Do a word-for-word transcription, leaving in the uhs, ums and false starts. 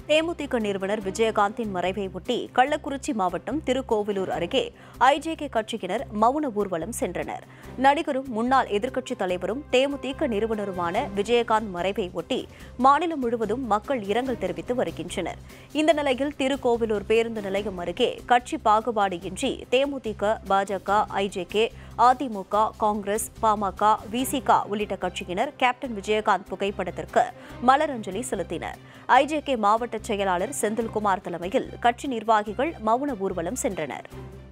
தேமுதிக நிறுவனர் விஜயகாந்தின் மறைவை ஒட்டி கள்ளக்குறிச்சி மாவட்டம் திருக்கோவிலூர் அருகே ஐஜேகே கட்சியினர் மவுன ஊர்வலம் சென்றனர். நடிகரும் முன்னாள் எதிர்க்கட்சித் தலைவரும் தேமுதிக நிறுவனருமான விஜயகாந்த் மறைவை ஒட்டி மாநிலம் முழுவதும் மக்கள் இரங்கல் தெரிவித்து வருகின்றனர். இந்த நிலையில் திருக்கோவிலூர் பேருந்து நிலையம் அருகே கட்சி பாகுபாடு இன்றி தேமுதிக, பாஜக, ஐஜேகே, அதிமுக, காங்கிரஸ், பாமக, விசிக உள்ளிட்ட கட்சியினர் கேப்டன் விஜயகாந்த் புகைப்படத்திற்கு மலரஞ்சலி செலுத்தினர். ஐஜேகே மாவட்ட செயலாளர் செந்தில்குமார் தலைமையில் கட்சி நிர்வாகிகள் மவுன ஊர்வலம் சென்றனர்.